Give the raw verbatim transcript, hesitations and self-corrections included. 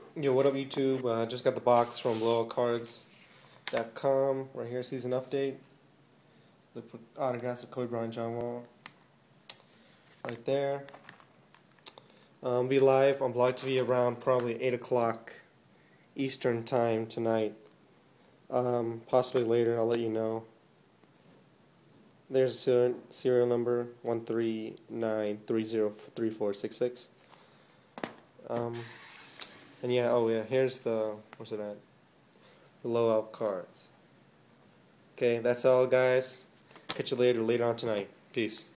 Yo, what up YouTube? Uh, just got the box from blowout cards dot com. Right here, season update. Look for autographs of Kobe Bryant, John Wall. Right there. Um, be live on Blog T V around probably eight o'clock Eastern time tonight. Um, possibly later, I'll let you know. There's a serial number one three nine three zero three four six six. Um, and yeah, oh yeah, here's the, where's it at? The blowout cards. Okay, that's all guys. Catch you later, later on tonight. Peace.